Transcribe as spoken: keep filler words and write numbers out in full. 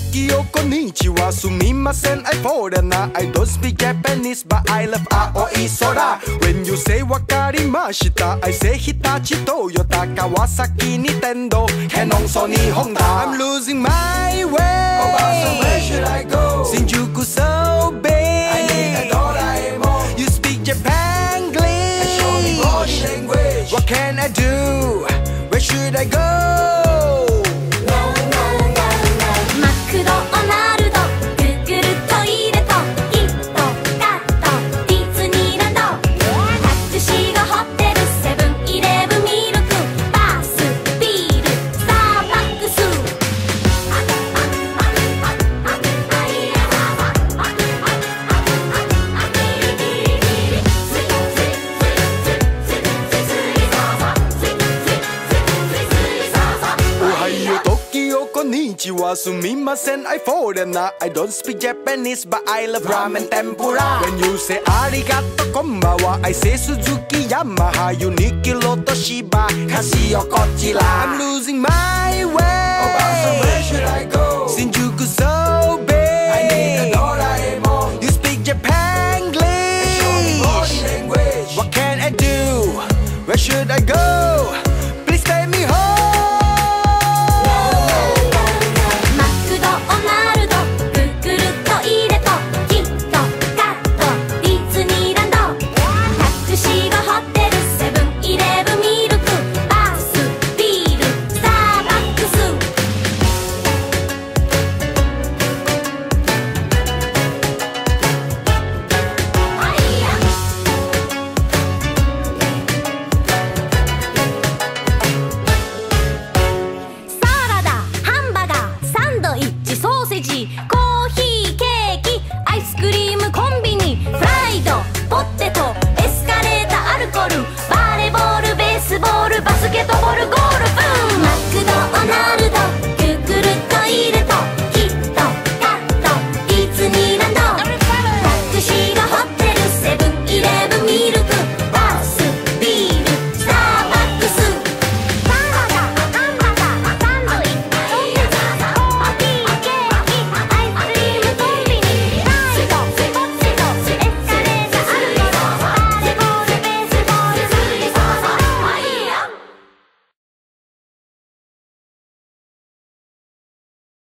Tokyo, konnichiwa, sumimasen, I foreigner. I don't speak Japanese, but I love Aoi Sora. When you say wakarimashita, I say Hitachi, Toyota, Kawasaki, Nintendo, Canon, Sony, Honda. I'm losing my way. Oh, so where should I go? Shinjuku so big. I need a Doraemon. You speak Japanglish. And show me body language. What can I do? Where should I go? Konnichiwa, sumimasen, I foreigner. I don't speak Japanese, but I love ramen tempura. When you say arigato, konbawa, I say Suzuki, Yamaha, Uniqlo, Toshiba, Casio, Kochila. I'm losing my way. Oh, so where should I go?